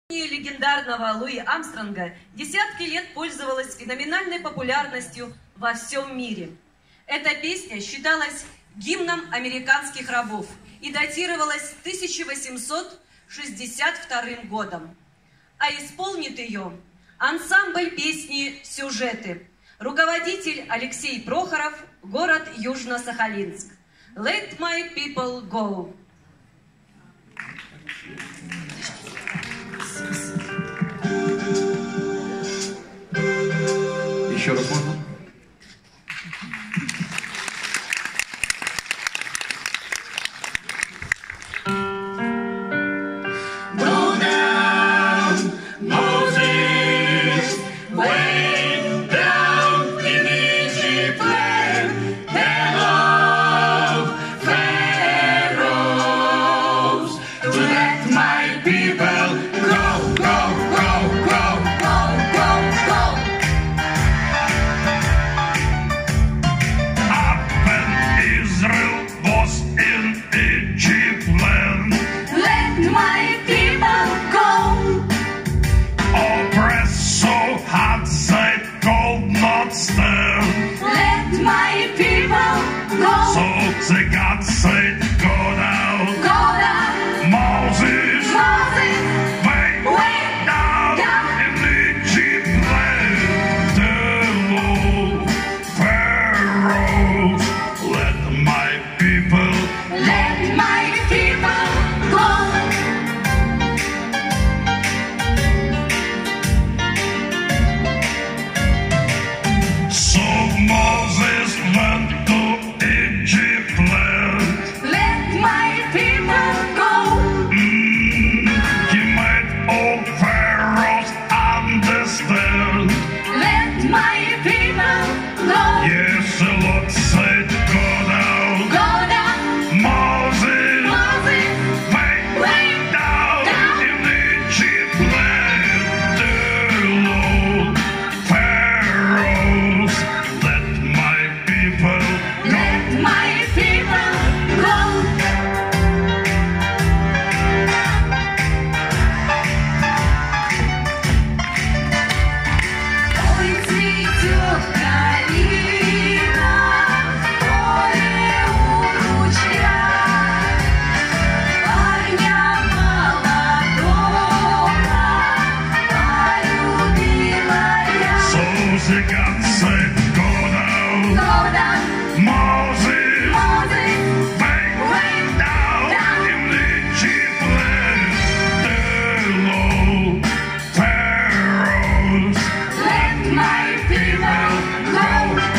Легендарного Луи Армстронга десятки лет пользовалась феноменальной популярностью во всем мире. Эта песня считалась гимном американских рабов и датировалась 1862 годом. А исполнит ее ансамбль песни «Сюжеты», руководитель Алексей Прохоров, город Южно-Сахалинск. Let my people go. Еще раз можно? The God said, go down, Moses, way down in Egypt land, the Pharaoh, let my people go. So Moses went to Egypt. Yes, the Lord said, go down, Moses, way down in Egypt land, the Lord, Pharaohs, let my people go. The God said, go down, Moses, way down in Egypt land, the Lord, Pharaohs, let my people go.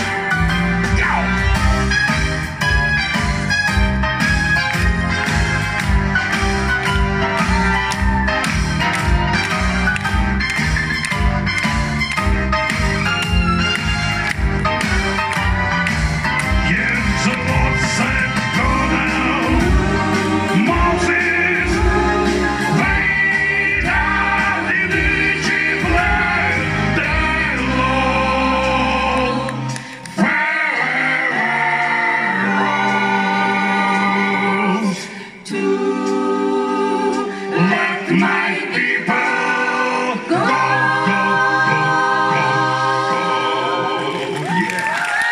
My people, go, go, go, go, go. Yeah.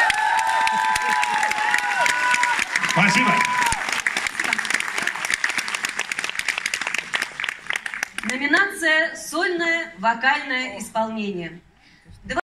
Спасибо. Номинация «Сольное вокальное исполнение».